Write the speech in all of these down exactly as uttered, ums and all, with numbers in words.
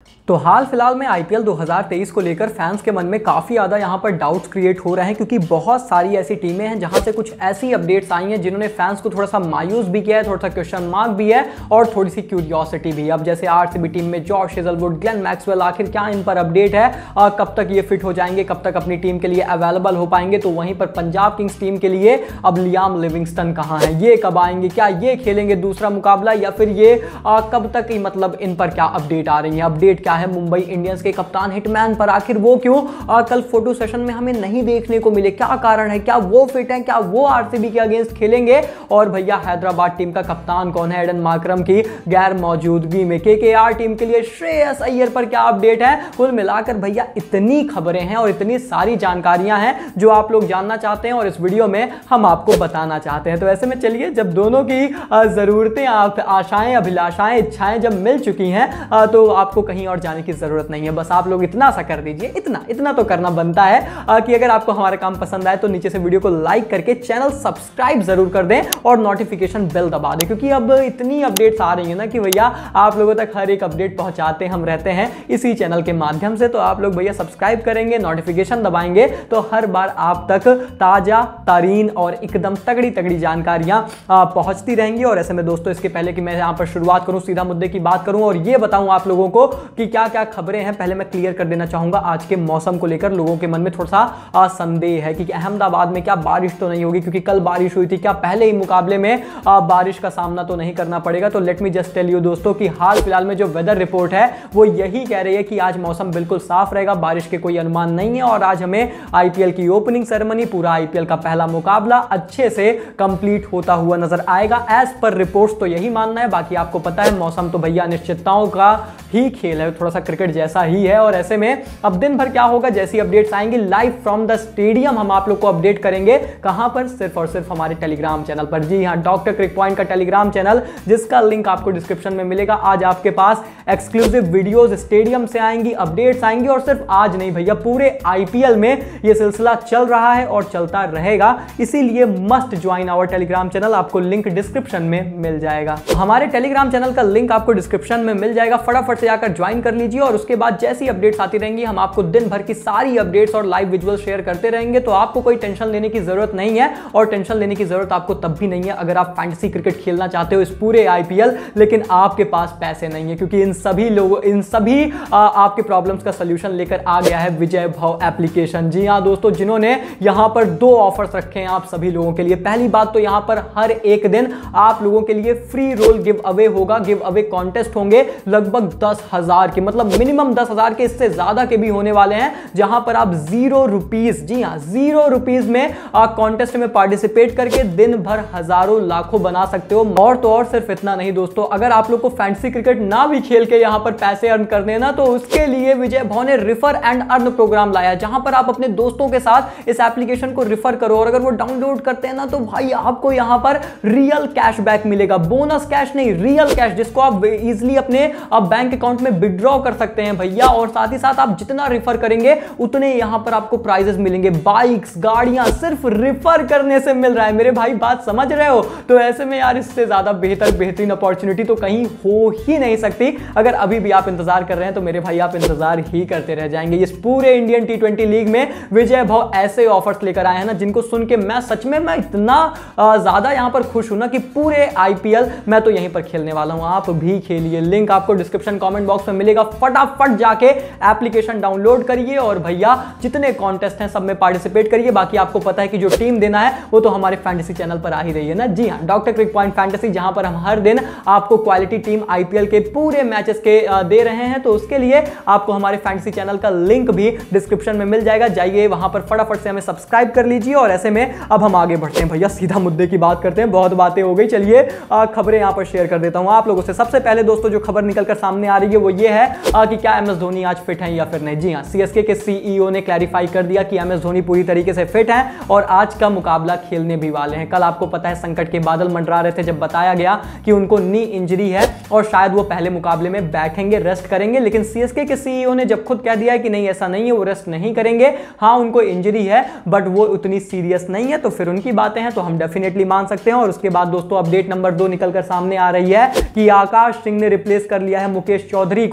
तो हाल फिलहाल में आईपीएल दो हज़ार तेईस को लेकर फैंस के मन में काफ़ी ज़्यादा यहाँ पर डाउट्स क्रिएट हो रहे हैं, क्योंकि बहुत सारी ऐसी टीमें हैं जहाँ से कुछ ऐसी अपडेट्स आई हैं जिन्होंने फैंस को थोड़ा सा मायूस भी किया है, थोड़ा सा क्वेश्चन मार्क भी है और थोड़ी सी क्यूरियोसिटी भी है। अब जैसे आरसीबी टीम में जॉश हेजलवुड, ग्लेन मैक्सवेल, आखिर क्या इन पर अपडेट है, आ, कब तक ये फिट हो जाएंगे, कब तक अपनी टीम के लिए अवेलेबल हो पाएंगे। तो वहीं पर पंजाब किंग्स टीम के लिए अब लियाम लिविंगस्टन कहाँ है, ये कब आएंगे, क्या ये खेलेंगे दूसरा मुकाबला या फिर ये आ, कब तक, मतलब इन पर क्या अपडेट आ रही है। अपडेट क्या है मुंबई इंडियंस के कप्तान हिटमैन पर, आखिर वो क्यों आ, कल फोटो सेशन में हमें नहीं देखने को मिले, क्या कारण है, क्या वो फिट है, क्या वो आरसीबी के अगेंस्ट खेलेंगे। और भैया हैदराबाद टीम का कप्तान कौन है, एडन मार्करम की गैर मौजूदगी में केकेआर टीम के लिए श्रेयस अय्यर पर क्या अपडेट है। कुल मिलाकर भैया इतनी खबरें हैं और इतनी सारी जानकारियां हैं जो आप लोग जानना चाहते हैं और इस वीडियो में हम आपको बताना चाहते हैं। तो ऐसे में चलिए, जब दोनों की जरूरतें, आशाएं, अभिलाषाएं, इच्छाएं जब मिल चुकी हैं तो आपको कहीं और जाने की जरूरत नहीं है। बस आप लोग इतना सा कर दीजिए, इतना इतना तो करना बनता है आ, कि अगर आपको हमारा काम पसंद आए तो नीचे से वीडियो को लाइक करके चैनल सब्सक्राइब जरूर कर दें और नोटिफिकेशन बेल दबा दें, क्योंकि अब इतनी अपडेट्स आ रही है ना कि भैया आप लोगों तक हर एक अपडेट पहुंचाते हम रहते हैं इसी चैनल के माध्यम से। तो आप लोग भैया सब्सक्राइब करेंगे, नोटिफिकेशन दबाएंगे तो हर बार आप तक ताजा तारीन और एकदम तगड़ी तगड़ी जानकारियां पहुंचती रहेंगी। और ऐसे में दोस्तों, इसके पहले कि मैं यहां पर शुरुआत करूं, सीधा मुद्दे की बात करूं और ये बताऊं आप लोगों को कि क्या क्या खबरें हैं, पहले मैं क्लियर कर देना चाहूंगा आज के मौसम को लेकर लोगों के मन में थोड़ा सा संदेह है कि अहमदाबाद में क्या बारिश तो नहीं होगी, क्योंकि कल बारिश हुई थी, क्या पहले ही मुकाबले में बारिश का सामना तो नहीं करना पड़ेगा। तो let me just tell you दोस्तों कि हाल फिलहाल में जो वेदर रिपोर्ट है वो यही कह रही है कि आज मौसम बिल्कुल साफ रहेगा, बारिश के कोई अनुमान नहीं है और आज हमें आईपीएल की ओपनिंग सेरेमनी, पूरा आईपीएल का पहला मुकाबला अच्छे से कंप्लीट होता हुआ नजर आएगा। एज पर रिपोर्ट्स तो यही मानना है, बाकी आपको पता है मौसम तो भैया अनिश्चितताओं का ही खेल है, थोड़ा सा क्रिकेट जैसा ही है। और ऐसे में अब दिन भर क्या होगा, जैसी अपडेट्स आएंगी लाइव फ्रॉम द स्टेडियम हम आप लोग को अपडेट करेंगे। कहां पर, सिर्फ और सिर्फ हमारे टेलीग्राम चैनल पर। जी हां, डॉक्टर क्रिक पॉइंट का टेलीग्राम चैनल, जिसका लिंक आपको डिस्क्रिप्शन में मिलेगा। आज आपके पास एक्सक्लूसिव वीडियोस स्टेडियम से आएंगी, अपडेट्स आएंगी और सिर्फ आज नहीं भैया, पूरे आईपीएल में यह सिलसिला चल रहा है और चलता रहेगा, इसीलिए must join our Telegram channel. आपको लिंक डिस्क्रिप्शन में मिल जाएगा। हमारे टेलीग्राम चैनल का लिंक आपको डिस्क्रिप्शन में मिल जाएगा, फटाफट से आकर ज्वाइन कर लीजिए और उसके बाद जैसी अपडेट्स आती रहेंगी हम आपको दिन भर की सारी अपडेट्स और लाइव विजुअल शेयर करते रहेंगे। तो आपको कोई टेंशन लेने की जरूरत नहीं है और टेंशन लेने की जरूरत आपको तब भी नहीं है अगर आप फैंटेसी क्रिकेट खेलना चाहते हो इस पूरे आईपीएल, लेकिन आपके पास पैसे नहीं है, क्योंकि इन सभी लोगों इन सभी आ, आपके प्रॉब्लम्स का सलूशन लेकर आ गया है विजय भाव एप्लीकेशन। जी हां दोस्तों, जिन्होंने यहां पर दो ऑफर्स रखे हैं आप सभी लोगों के लिए। पहली बात तो यहां पर हर एक दिन आप लोगों के लिए फ्री रोल गिव अवे होगा, गिव अवे कॉन्टेस्ट होंगे लगभग दस हजार के, मतलब मिनिमम दस हजार के, इससे ज्यादा के भी होने वाले हैं, जहां पर आप जीरो रुपीस, जी हां जीरो रुपीस में कॉन्टेस्ट में पार्टिसिपेट करके दिन भर हजारों लाखों बना सकते हो। और तो और सिर्फ इतना नहीं दोस्तों, अगर आप लोग को फैंटेसी क्रिकेट ना भी खेल के यहां पर पैसे अर्न करने ना, तो उसके लिए विजय भाव ने रिफर एंड अर्न प्रोग्राम लाया, जहां पर आप अपने दोस्तों के साथ इस एप्लीकेशन को रिफर करो और अगर वो डाउनलोड करते हैं ना, तो भाई आपको यहां पर रियल कैशबैक मिलेगा, बोनस कैश नहीं, रियल कैश, जिसको आप इजीली अपने बैंक अकाउंट में विड्रॉ कर सकते हैं भैया। और साथ ही साथ आप जितना रिफर करेंगे उतने यहां पर आपको प्राइजेस मिलेंगे, बाइक्स, गाड़ियां, सिर्फ रिफर करने से मिल रहा है मेरे भाई, बात समझ रहे हो। तो ऐसे में यार इससे ज्यादा बेहतर बेहतरीन अपॉर्चुनिटी तो कहीं हो ही नहीं सकती। अगर अभी भी आप इंतजार कर रहे हैं तो मेरे भाई आप इंतजार ही करते रह जाएंगे। इस पूरे इंडियन टी ट्वेंटी लीग में विजय भाव ऐसे ऑफर्स लेकर आए हैं ना, जिनको सुन के मैं सच में मैं इतना ज्यादा यहां पर खुश हूं ना कि पूरे आईपीएल मैं तो यहीं पर खेलने वाला हूं। आप भी खेलिए, लिंक आपको डिस्क्रिप्शन कमेंट बॉक्स में मिलेगा, फटाफट जाके एप्लीकेशन डाउनलोड करिए और भैया जितने कॉन्टेस्ट हैं सब में पार्टिसिपेट करिए। बाकी आपको पता है कि जो टीम देना है वो तो हमारे फैंटेसी चैनल पर आ ही रही है ना। जी हां, डॉक्टर क्रिक पॉइंट फैंटेसी, जहां पर हम हर दिन आपको क्वालिटी टीम आईपीएल के पूरे मैचेस के दे रहे हैं। तो उसके लिए आपको हमारे फैंटेसी चैनल का लिंक भी डिस्क्रिप्शन में मिल जाएगा, जाइए वहां पर फटाफट से हमें सब्सक्राइब कर लीजिए। और ऐसे में अब हम आगे बढ़ते हैं भैया, सीधा मुद्दे की बात करते हैं, बहुत बातें हो गई। चलिए खबरें यहां पर शेयर कर देता हूं आप लोगों से। सबसे पहले दोस्तों जो खबर निकलकर सामने आ रही है वो ये है कि क्या एम एस धोनी आज फिट हैं या फिर नहीं। जी हां, सीएसके के सीईओ ने क्लैरिफाई कर दिया कि एम एस धोनी पूरी तरीके से फिट हैं और आज का मुकाबला खेलने भी वाले हैं। कल आपको पता है संकट के बादल मंडरा रहे थे जब बताया गया कि उनको नी इंजरी है और शायद वो पहले मुकाबले में बैठेंगे, रेस्ट करेंगे, लेकिन सीएसके के सीईओ ने जब खुद कह दिया है कि नहीं ऐसा नहीं है, वो रेस्ट नहीं करेंगे। हाँ उनको इंजरी है बट वो उतनी सीरियस नहीं है, तो फिर उनकी बातें हैं तो हम डेफिनेटली मान सकते हैं। और उसके बाद दोस्तों अपडेट नंबर दो निकलकर सामने आ रही है कि आकाश सिंह ने रिप्लेस कर लिया है मुकेश चौधरी को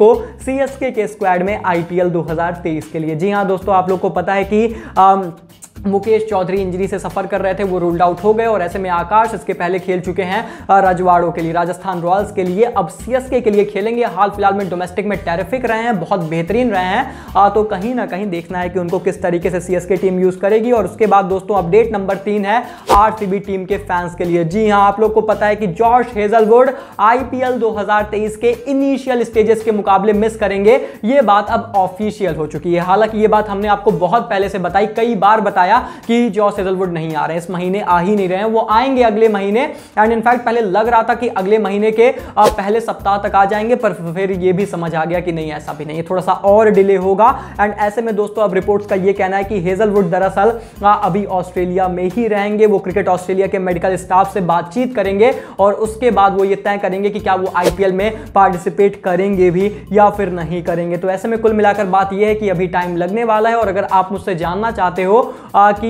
को सीएसके के स्क्वाड में आईपीएल दो हज़ार तेईस के लिए। जी हां दोस्तों, आप लोग को पता है कि आ, मुकेश चौधरी इंजरी से सफर कर रहे थे, वो रूल्ड आउट हो गए और ऐसे में आकाश इसके पहले खेल चुके हैं रजवाड़ों के लिए, राजस्थान रॉयल्स के लिए, अब सीएसके के लिए खेलेंगे। हाल फिलहाल में डोमेस्टिक में टेरिफिक रहे हैं, बहुत बेहतरीन रहे हैं, आ, तो कहीं ना कहीं देखना है कि उनको किस तरीके से सीएसके टीम यूज करेगी। और उसके बाद दोस्तों अपडेट नंबर तीन है आरसीबी टीम के फैंस के लिए। जी हां, आप लोग को पता है कि जॉश हेजलवुड आईपीएल दो हज़ार तेईस के इनिशियल स्टेजेस के मुकाबले मिस करेंगे, ये बात अब ऑफिशियल हो चुकी है। हालांकि ये बात हमने आपको बहुत पहले से बताई, कई बार बताया कि जॉश हेजलवुड नहीं आ रहे हैं, इस महीने आ ही नहीं रहे हैं, वो आएंगे अगले महीने। एंड इनफैक्ट पहले लग रहा था कि अगले महीने के पहले सप्ताह तक आ जाएंगे, पर फिर ये भी समझ आ गया कि नहीं, ऐसा भी नहीं है, थोड़ा सा और डिले होगा। एंड ऐसे में दोस्तों अब रिपोर्ट्स का ये कहना है कि हेजलवुड दरअसल अभी ऑस्ट्रेलिया में ही रहेंगे, वो क्रिकेट ऑस्ट्रेलिया के मेडिकल स्टाफ से बातचीत करेंगे और उसके बाद वो ये तय करेंगे कि क्या वो आईपीएल में पार्टिसिपेट करेंगे भी या फिर नहीं करेंगे। तो ऐसे में कुल मिलाकर बात यह है कि अभी टाइम लगने वाला है। और अगर आप मुझसे जानना चाहते हो आ, कि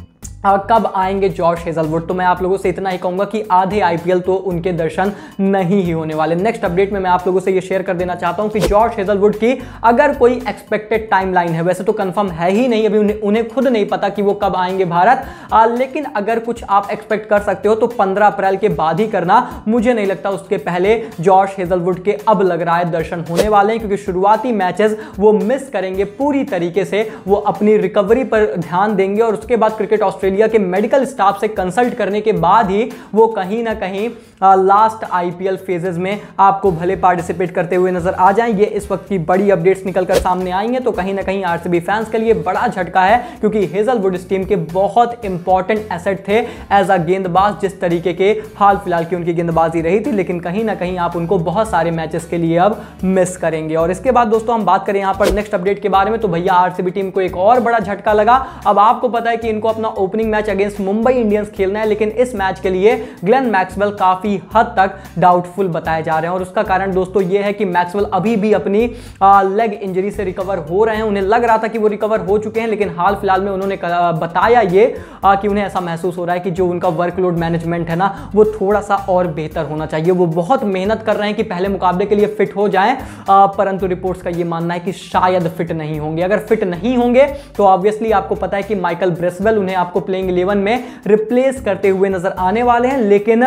आ, कब आएंगे जॉश हेजलवुड, तो मैं आप लोगों से इतना ही कहूंगा कि आधे आईपीएल तो उनके दर्शन नहीं ही होने वाले। नेक्स्ट अपडेट में मैं आप लोगों से ये शेयर कर देना चाहता हूं कि जॉश हेजलवुड की अगर कोई एक्सपेक्टेड टाइमलाइन है, वैसे तो कंफर्म है ही नहीं, अभी उन्हें, उन्हें खुद नहीं पता कि वो कब आएंगे भारत, आ, लेकिन अगर कुछ आप एक्सपेक्ट कर सकते हो तो पंद्रह अप्रैल के बाद ही करना, मुझे नहीं लगता उसके पहले जॉश हेजलवुड के अब लग रहा है दर्शन होने वाले हैं, क्योंकि शुरुआती मैचेस वो मिस करेंगे पूरी तरीके से, वो अपनी रिकवरी पर ध्यान देंगे और उसके बाद क्रिकेट ऑस्ट्रेलिया के मेडिकल स्टाफ से कंसल्ट करने के बाद ही वो कहीं ना कहीं लास्ट आईपीएल फेजेस में आपको भले पार्टिसिपेट करते हुए नजर आ जाएं। ये इस वक्त की बड़ी अपडेट्स निकलकर सामने आई हैं, तो कहीं ना कहीं आरसीबी फैंस के लिए बड़ा झटका है, क्योंकि हेजलवुड इस टीम के बहुत इंपॉर्टेंट एसेट थे एज अ गेंदबाज, जिस तरीके के हाल फिलहाल की उनकी गेंदबाजी रही थी, लेकिन कहीं ना कहीं आप उनको बहुत सारे मैचेस के लिए अब मिस करेंगे। और इसके बाद दोस्तों हम बात करें यहां पर नेक्स्ट अपडेट के बारे में, तो भैया आरसीबी टीम को एक और बड़ा झटका लगा। अब आपको पता है कि इनको अपना opening match against Mumbai Indians खेलना है, लेकिन इस मैच के लिए ग्लेन मैक्सवेल काफी हद तक डाउटफुल बताए जा रहे हैं। और उसका कारण दोस्तों यह है कि मैक्सवेल अभी भी अपनी लेग इंजरी से रिकवर हो रहे हैं। उन्हें लग रहा था कि वो रिकवर हो चुके हैं, लेकिन हाल फिलहाल में उन्होंने बताया ये आ, कि उन्हें ऐसा महसूस हो रहा है कि जो उनका वर्कलोड मैनेजमेंट है ना, वो थोड़ा सा और बेहतर होना चाहिए। वो बहुत मेहनत कर रहे हैं कि पहले मुकाबले के लिए फिट हो जाएं, आ, परंतु रिपोर्ट्स का ये मानना है कि शायद फिट नहीं होंगे। अगर फिट नहीं होंगे तो ऑब्वियसली आपको पता है कि माइकल ब्रेसवेल उन्हें आपको प्लेइंग इलेवन में रिप्लेस करते हुए नजर आने वाले हैं, लेकिन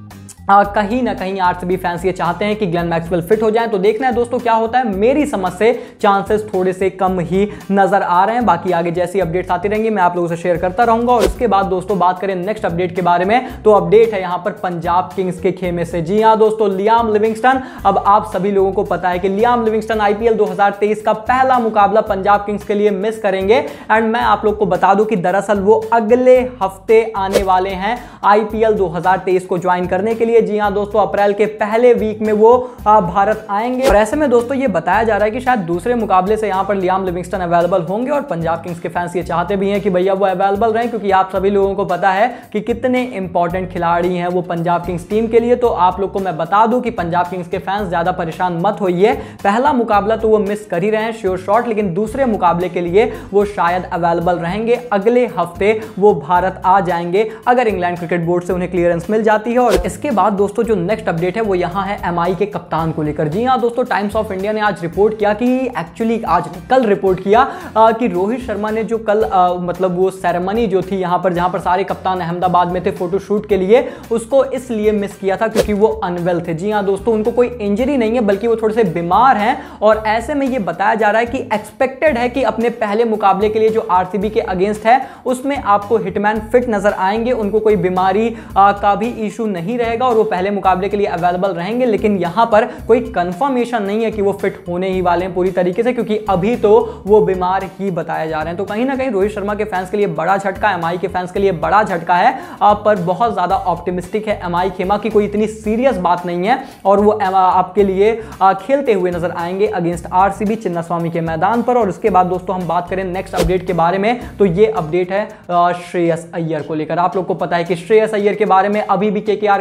आ, कहीं ना कहीं आरसीबी फैंस ये चाहते हैं कि ग्लेन मैक्सवेल फिट हो जाएं। तो देखना है दोस्तों क्या होता है। मेरी समझ से चांसेस थोड़े से कम ही नजर आ रहे हैं। बाकी आगे जैसी अपडेट्स आती रहेंगी मैं आप लोगों से शेयर करता रहूंगा। और उसके बाद दोस्तों बात करें नेक्स्ट अपडेट के बारे में, तो अपडेट है यहां पर पंजाब किंग्स के खेमे से। जी हां दोस्तों, लियाम लिविंगस्टन, अब आप सभी लोगों को पता है कि लियाम लिविंगस्टन आईपीएल दो हज़ार तेईस का पहला मुकाबला पंजाब किंग्स के लिए मिस करेंगे। एंड मैं आप लोग को बता दूं कि दरअसल वो अगले हफ्ते आने वाले हैं आईपीएल दो हज़ार तेईस को ज्वाइन करने के लिए। जी हां दोस्तों, अप्रैल के पहले वीक में वो भारत आएंगे। और ऐसे में दोस्तों ये बताया जा रहा है कि शायद दूसरे मुकाबले से यहां पर लियाम लिविंगस्टन अवेलेबल होंगे। और पंजाब किंग्स के फैंस ये चाहते भी हैं कि भैया वो अवेलेबल रहें, क्योंकि आप सभी लोगों को पता है कि कितने इंपॉर्टेंट खिलाड़ी हैं वो पंजाब किंग्स टीम के लिए। तो आप लोग को मैं बता दूं कि पंजाब किंग्स के फैंस ज्यादा परेशान मत होइए, पहला मुकाबला तो वो मिस कर ही रहे हैं श्योर शॉट, लेकिन दूसरे मुकाबले के लिए वो शायद अवेलेबल रहेंगे। अगले हफ्ते वो भारत आ जाएंगे अगर इंग्लैंड क्रिकेट बोर्ड से उन्हें क्लियरेंस मिल जाती है। और इसके बाद दोस्तों जो नेक्स्ट अपडेट है वो यहां है एमआई के कप्तान को लेकर। जी हां दोस्तों, टाइम्स ऑफ इंडिया ने आज रिपोर्ट किया कि एक्चुअली आज कल रिपोर्ट किया आ, कि रोहित शर्मा ने जो कल आ, मतलब वो सेरेमनी जो थी यहां पर जहां पर सारे कप्तान अहमदाबाद में थे फोटोशूट के लिए, उसको इसलिए मिस किया था क्योंकि वो अनवेल थे। जी हां दोस्तों, उनको कोई इंजरी नहीं है बल्कि वो थोड़े से बीमार हैं। और ऐसे में ये बताया जा रहा है कि एक्सपेक्टेड है कि अपने पहले मुकाबले के लिए जो आरसीबी के अगेंस्ट है उसमें आपको हिटमैन फिट नजर आएंगे, उनको कोई बीमारी आ, का भी इशू नहीं रहेगा और वो पहले मुकाबले के लिए अवेलेबल रहेंगे। लेकिन यहां पर कोई कंफर्मेशन नहीं है कि वो फिट होने ही वाले हैं पूरी तरीके से, क्योंकि अभी तो वो बीमार ही बताए जा रहे हैं। तो कहीं ना कहीं रोहित शर्मा के फैंस के लिए बड़ा झटका, एमआई के फैंस के लिए बड़ा झटका है, पर बहुत ज्यादा ऑप्टिमिस्टिक है एमआई खेमा की कोई इतनी सीरियस बात नहीं है और वो आपके लिए खेलते हुए नजर आएंगे अगेंस्ट आरसीबी चिन्नास्वामी के मैदान पर। और उसके बाद दोस्तों हम बात करें नेक्स्ट अपडेट के बारे में, तो ये अपडेट है श्रेयस अय्यर को लेकर। आप लोग को पता है कि श्रेयस अय्यर के बारे में अभी भी केकेआर का खेमा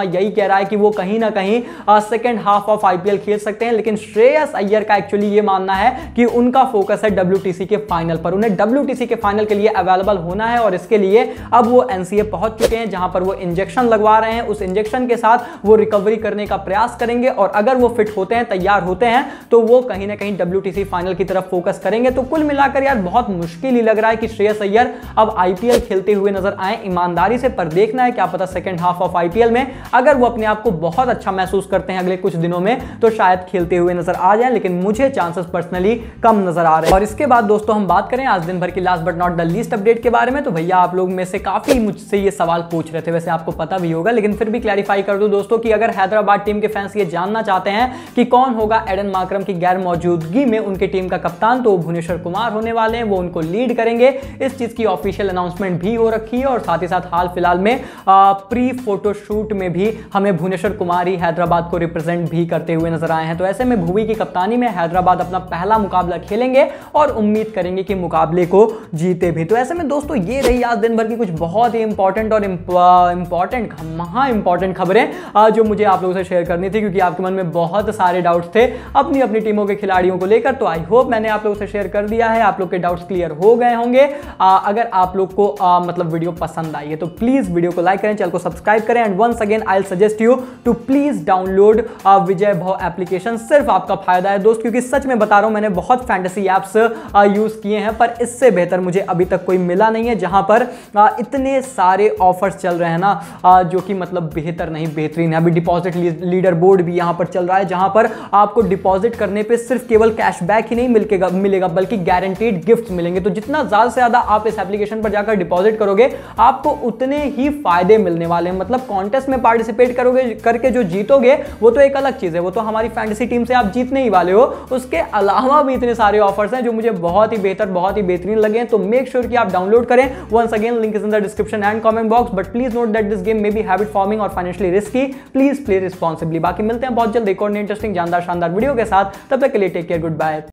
यही कह रहा है कि वो कहीं ना कहीं सेकंड हाफ ऑफ आईपीएल खेल सकते हैं, लेकिन श्रेयस अय्यर का एक्चुअली ये मानना है कि उनका फोकस है डब्ल्यूटीसी के फाइनल पर। उन्हें डब्ल्यूटीसी के फाइनल के लिए अवेलेबल होना है और इसके लिए अब वो एनसीए पहुंच चुके हैं, जहां पर वो इंजेक्शन लगवा रहे हैं। उस इंजेक्शन के साथ वो रिकवरी करने का प्रयास करेंगे और अगर वो फिट होते हैं, तैयार होते हैं, तो वो कहीं ना कहीं डब्ल्यूटीसी फाइनल की तरफ फोकस करेंगे। तो कुल मिलाकर यार बहुत मुश्किल ही लग रहा है कि श्रेयस अय्यर अब आईपीएल खेलते हुए नजर आए ईमानदारी से, पर देखना है, क्या पता सेकंड हाफ ऑफ आईपीएल में अगर वो अपने आप को बहुत अच्छा महसूस करते हैं अगले कुछ दिनों में, तो शायद खेलते हुए नजर आ जाए, लेकिन मुझे चांसेस पर्सनली कम नजर आ रहे हैं। और इसके बाद दोस्तों हम बात करें आज दिन भर की last but not the least update के बारे में, तो भैया आप लोग में से काफी मुझसे ये सवाल पूछ रहे थे, वैसे आपको पता भी होगा लेकिन फिर भी क्लैरिफाई कर दूं दोस्तों कि अगर हैदराबाद टीम के फैंस ये जानना चाहते हैं कि कौन होगा एडन मार्करम की गैर मौजूदगी में उनकी टीम का कप्तान, तो भुवनेश्वर कुमार होने वाले हैं, वो उनको लीड करेंगे। इस चीज की ऑफिशियल अनाउंसमेंट भी हो रखी है और साथ ही साथ हाल फिलहाल में प्री फोटोशूट में भी हमें भुवनेश्वर कुमार ही हैदराबाद को रिप्रेजेंट भी करते हुए नजर आए हैं। तो ऐसे में भुवी की कप्तानी में हैदराबाद अपना पहला मुकाबला खेलेंगे और उम्मीद करेंगे कि मुकाबले को जीते भी। तो ऐसे में दोस्तों ये रही आज दिन भर की कुछ बहुत ही इंपॉर्टेंट और इंपॉर्टेंट महा इंपॉर्टेंट खबरें जो मुझे आप लोगों से शेयर करनी थी, क्योंकि आपके मन में बहुत सारे डाउट्स थे अपनी अपनी टीमों के खिलाड़ियों को लेकर। तो आई होप मैंने आप लोगों से शेयर कर दिया है, आप लोग के डाउट्स क्लियर हो गए होंगे। आ, अगर आप लोग को आ, मतलब वीडियो पसंद आई है तो प्लीज वीडियो को लाइक करें, चैनल को सब्सक्राइब करें and once again I will suggest you to please download Vijay Bhav application. सिर्फ आपका फायदा है दोस्त, क्योंकि सच में बता रहा हूं मैंने बहुत फैंटेसी एप्स यूज किए हैं, पर इससे बेहतर मुझे अभी तक कोई मिला नहीं है जहां पर आ, इतने सारे ऑफर्स चल रहे हैं ना, आ, जो कि मतलब बेहतर नहीं बेहतरीन है। अभी डिपॉजिट लीडर बोर्ड भी यहां पर चल रहा है, जहां पर आपको डिपॉजिट करने पे सिर्फ केवल कैशबैक ही नहीं मिलेगा मिलेगा बल्कि गारंटीड गिफ्ट्स मिलेंगे। तो जितना ज्यादा से ज्यादा आप इस एप्लीकेशन पर जाकर डिपॉजिट करोगे आपको उतने ही फायदे मिलने वाले हैं। मतलब कॉन्टेस्ट में पार्टिसिपेट करोगे करके जो जीतोगे वो तो एक अलग चीज है, वो तो हमारी फैंटेसी टीम से आप जीतने ही वाले हो। उसके अलावा भी इतने सारे ऑफर्स हैं जो मुझे बहुत ही बेहतर बहुत ही बेहतरीन लगे हैं। तो मेक श्योर कि आप डाउनलोड करें। Once again link is in the description and comment box, but please note that this game may be habit forming और financially risky. Please play responsibly. बाकी मिलते हैं बहुत जल्द एक और इंटरेस्टिंग जानदार शानदार वीडियो के साथ, तब तक के लिए टेक केयर, गुड बाय।